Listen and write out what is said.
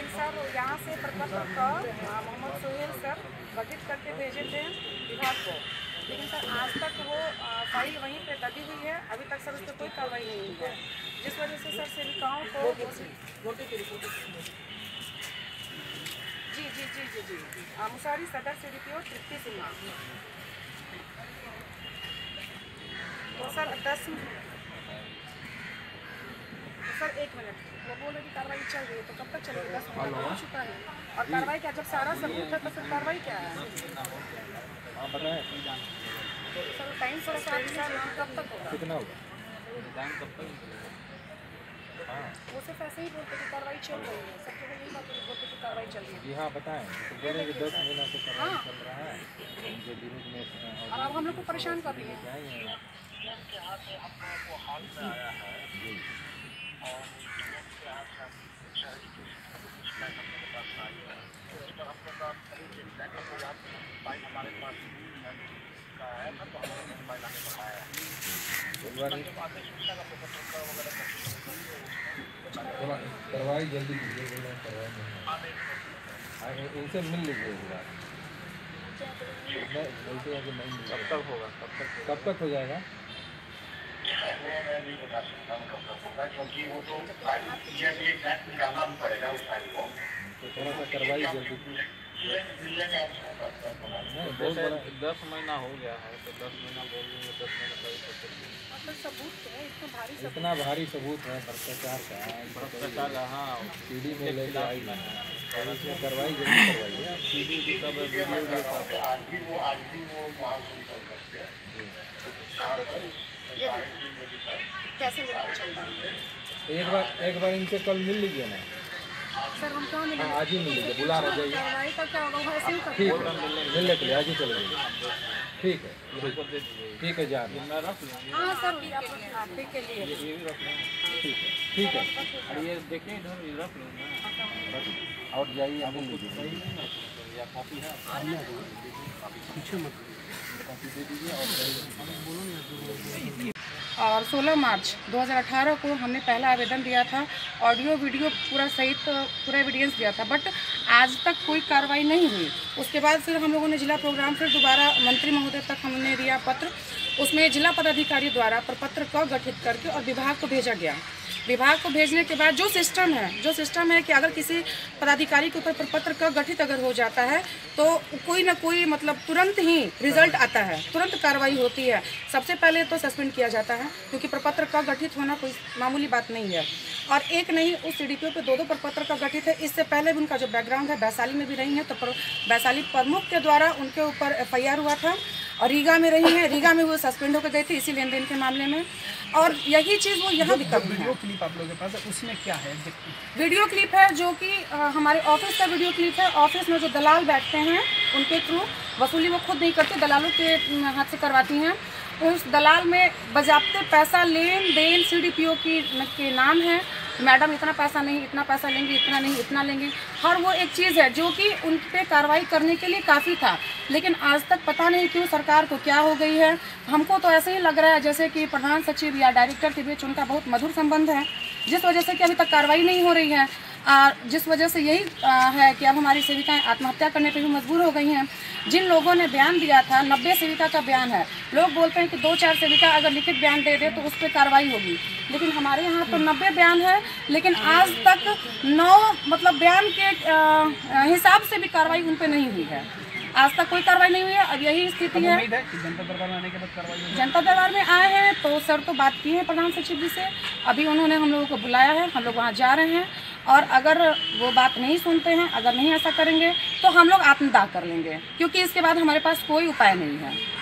लेकिन सर यहाँ से प्रपत्र का मोहम्मद सोहेल सर गठित करके भेजे थे विभाग को, लेकिन सर आज तक वो फाइल वहीं पे दबी हुई है, अभी तक सर उस पर कोई कार्रवाई नहीं हुई है, जिस वजह से सर सेविकाओं को जी मुसारी सदर CDPO तृप्ति सिन्हा। तो सर 10 सर 1 मिनट, वो बोल रहे कि कार्रवाई चल रही है, तो कब तक चलेगी? 10 मिनट हो चुका है। और कार्रवाई क्या, जब सारा सबूत है तो फिर कार्रवाई क्या है? सर टाइम सर कब तक होगा? कितना होगा टाइम, कब तक? वो सिर्फ ऐसे ही बोलते कि कार्रवाई चल रही है, सब जगह यही बात बोलते कि कार्रवाई चल रही है। जी हाँ बताएं, तो बोले कि 10 महीना से कार्रवाई चल रहा है उनके विरुद्ध में, और अब हम लोग को परेशान कर रही है। कार्रवाई जल्दी कीजिए, कार्रवाई इनसे मिल लीजिए एक बार। बोलते हैं कि नहीं, कब तक होगा? कब तक हो जाएगा? क्योंकि वो तो निकालना भी पड़ेगा उस फाइल को, तो थोड़ा सा कार्रवाई जल्दी नहीं, बहुत बड़ा 10 महीना हो गया है, तो 10 महीना बोल रही है, 10 महीना सबूत है, इतना भारी सबूत है भ्रष्टाचार का। हाँ सीडी में लेके आई है, और इसमें कार्रवाई जल्दी करवाइए। सीडी की सब आज भी वो वहाँ से कर सकते हैं। कैसे चलता है? एक बार इनसे कल मिल लीजिए ना सर, हम कहाँ मिलेंगे? आज ही मिल लीजिए, बुला रहे जाइए। कार्रवाई का क्या होगा? ऐसे ही ठीक है, मिलने के लिए आज ही चले जाइए। ठीक है, ठीक है जान। हाँ सर, आपके के लिए ठीक है। अरे ये देखिए इधर रख लो ना, और जाइए मिल लीजिए। या कॉपी है पीछे मत, कॉपी दे दीजिए और 16 मार्च 2018 को हमने पहला आवेदन दिया था, ऑडियो वीडियो पूरा सहित पूरा एविडेंस दिया था, बट आज तक कोई कार्रवाई नहीं हुई। उसके बाद फिर हम लोगों ने जिला प्रोग्राम फिर दोबारा मंत्री महोदय तक हमने दिया पत्र, उसमें जिला पदाधिकारी द्वारा प्रपत्र को गठित करके और विभाग को भेजा गया। विभाग को भेजने के बाद जो सिस्टम है कि अगर किसी पदाधिकारी के ऊपर प्रपत्र का गठित अगर हो जाता है तो कोई ना कोई मतलब तुरंत ही रिजल्ट आता है, तुरंत कार्रवाई होती है। सबसे पहले तो सस्पेंड किया जाता है, क्योंकि प्रपत्र का गठित होना कोई मामूली बात नहीं है। और एक नहीं, उस CDPO पे 2 प्रपत्र का गठित है। इससे पहले भी उनका जो बैकग्राउंड है, वैशाली में भी रही है, तो वैशाली प्रमुख के द्वारा उनके ऊपर FIR हुआ था, और रीगा में रही है, रीगा में वो सस्पेंड होकर गए थे इसी लेन देन के मामले में। और यही चीज़ वो यहाँ भी कर रही है। वीडियो क्लिप आप लोगों के पास है, उसमें क्या है? वीडियो क्लिप है जो कि हमारे ऑफिस का वीडियो क्लिप है। ऑफिस में जो दलाल बैठते हैं उनके थ्रू वसूली वो खुद नहीं करती, दलालों के हाथ से करवाती हैं। उस दलाल में बजाबते पैसा लेन देन CDPO के नाम है, मैडम इतना पैसा नहीं, इतना पैसा लेंगे, इतना नहीं, इतना लेंगे। हर वो एक चीज़ है जो कि उन पे कार्रवाई करने के लिए काफ़ी था, लेकिन आज तक पता नहीं क्यों सरकार को क्या हो गई है। हमको तो ऐसे ही लग रहा है जैसे कि प्रधान सचिव या डायरेक्टर के बीच उनका बहुत मधुर संबंध है, जिस वजह से कि अभी तक कार्रवाई नहीं हो रही है। जिस वजह से यही है कि अब हमारी सेविकाएं आत्महत्या करने पर भी मजबूर हो गई हैं। जिन लोगों ने बयान दिया था, 90 सेविका का बयान है, लोग बोलते हैं कि 2-4 सेविका अगर लिखित बयान दे दे तो उस पर कार्रवाई होगी, लेकिन हमारे यहाँ तो 90 बयान है, लेकिन आज तक 9 मतलब बयान के हिसाब से भी कार्रवाई उन पर नहीं हुई है। आज तक कोई कार्रवाई नहीं हुई है। अब यही स्थिति है। जनता दरबार में आने के बाद कार्रवाई होगी? जनता दरबार में आए हैं तो सर तो बात की है प्रधान सचिव जी से, अभी उन्होंने हम लोगों को बुलाया है, हम लोग वहाँ जा रहे हैं, और अगर वो बात नहीं सुनते हैं, अगर नहीं ऐसा करेंगे तो हम लोग आत्मदाह कर लेंगे, क्योंकि इसके बाद हमारे पास कोई उपाय नहीं है।